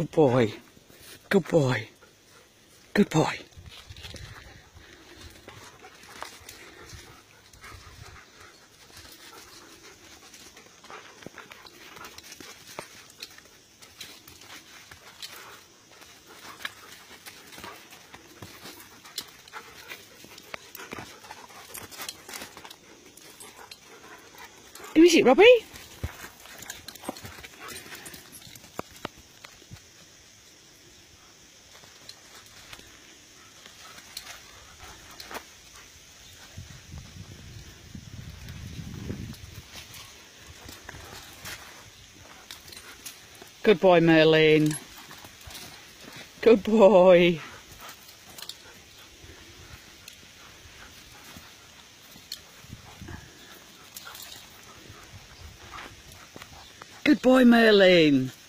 Good boy. Good boy. Good boy. Who is it, Robbie? Good boy, Merlin. Good boy. Good boy, Merlin.